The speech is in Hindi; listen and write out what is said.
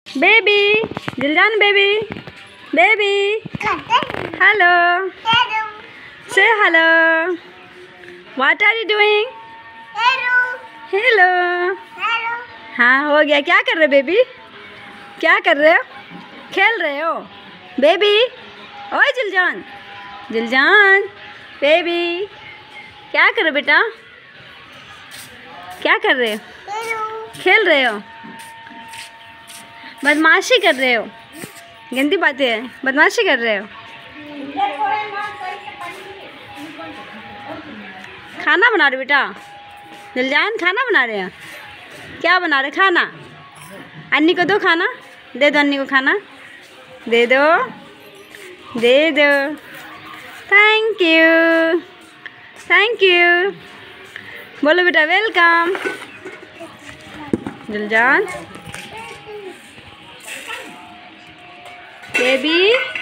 बेबी दिलजान बेबी बेबी हेलो से hello what are you doing hello हाँ हो गया। क्या कर रहे बेबी क्या कर रहे हो खेल रहे हो बेबी ओए दिलजान दिलजान बेबी क्या कर रहे हो बेटा क्या कर रहे हो खेल रहे हो बदमाशी कर रहे हो गंदी बातें है बदमाशी कर रहे हो। खाना बना रहे हो बेटा दिलजान खाना बना रहे हैं क्या बना रहे खाना अन्नी को दो खाना दे दो अन्नी को खाना दे दो थैंक यू बोलो बेटा वेलकम दिलजान बेबी